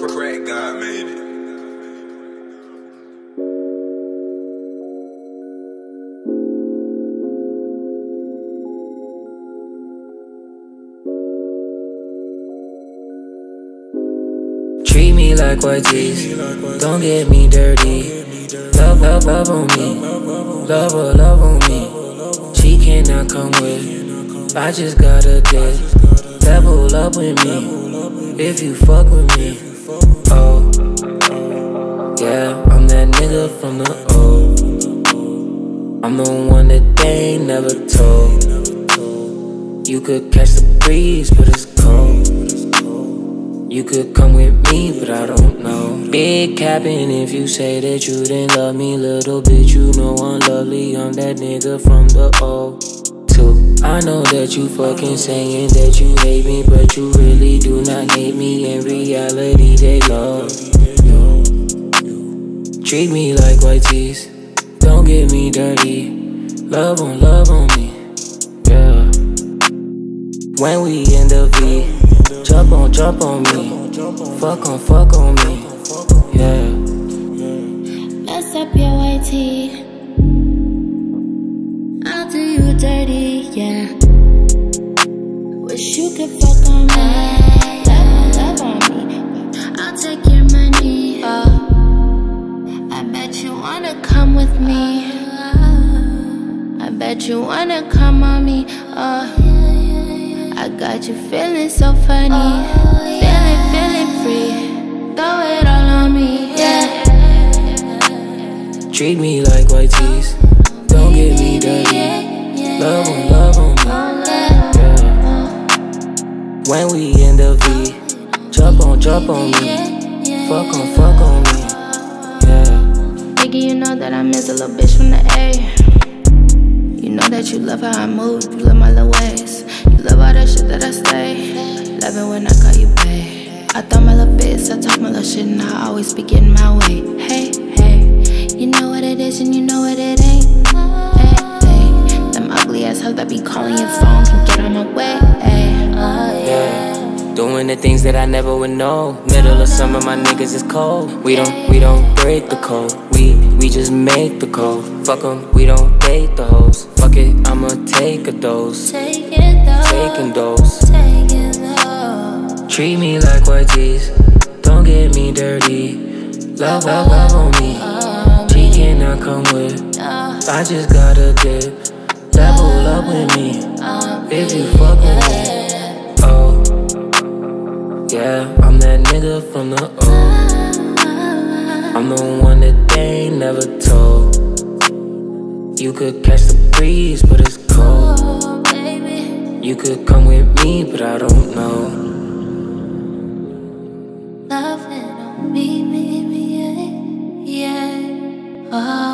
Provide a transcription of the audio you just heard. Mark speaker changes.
Speaker 1: Crack God made it.
Speaker 2: Treat me like white tees, don't get me dirty. Love, love, love on me, love, love on me. She cannot come with, I just gotta dip. Level up with me, if you fuck with me. Oh, yeah, I'm that nigga from the O. I'm the one that they ain't never told. You could catch the breeze, but it's cold. You could come with me, but I don't know. Big capping if you say that you didn't love me. Little bitch, you know I'm lovely. I'm that nigga from the O2. I know that you fucking saying that you hate me, but you really do not hate me. In reality, they love you. Treat me like white tees, don't get me dirty. Love on me, yeah. When we in the V, jump on me, fuck on me, yeah.
Speaker 3: Mess up your white tee, I'll do you dirty, yeah. Wish you could fuck on me, love on me, I'll take your money, I bet you wanna come with me, I bet you wanna come on me, I got you feeling so funny, feeling free, throw it all on me, yeah.
Speaker 2: Treat me like white tees, don't get me dirty. Love on me, yeah. When we in the V, jump on me, fuck on me, yeah.
Speaker 3: Nigga, you know that I miss a little bitch from the A. You know that you love how I move, you love my little ways. You love all that shit that I say. Love it when I call you babe. I thought my little bits, I talk my little shit, and I always be getting my way. Hey, you know what it is and you know what it ain't. Hey, them ugly ass hoes that be calling your phone can get on my way.
Speaker 2: Yeah, doing the things that I never would know. Middle of summer, my niggas is cold. We don't break the code. We just make the code. Fuck 'em, we don't date the hoes. Fuck it, I'ma take a dose. Taking dose. Treat me like white tees, don't get me dirty. Love on me, she cannot come with, I just gotta dip. Level up with me, if you fuck with me. Oh, yeah, I'm that nigga from the O. I'm the one that they ain't never told. You could catch the breeze, but it's cold. You could come with me, but I don't know.
Speaker 3: Love it on me, yeah.